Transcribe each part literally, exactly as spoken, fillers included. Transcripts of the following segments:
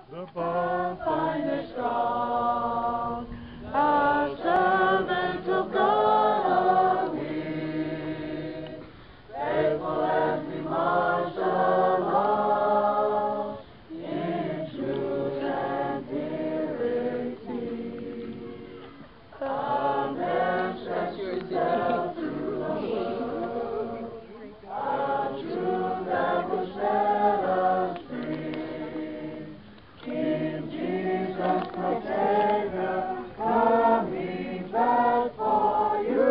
The bold finder strong, our servants of God are we, faithful as we march along, in truth and purity. Our message to tell to the world, our truth that will set us free. In Jesus my Savior, coming back for you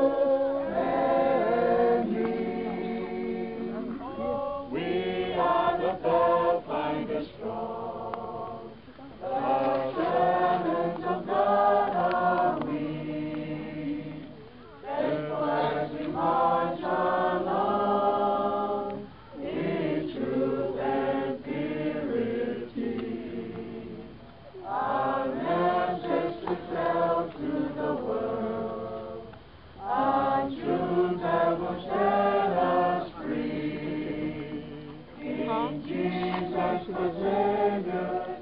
and me. We are the bold finder strong, the servants of God are we, faithful as we march along, in truth and purity. Our message to tell to the world, our truth that will set us free. In Jesus the Savior,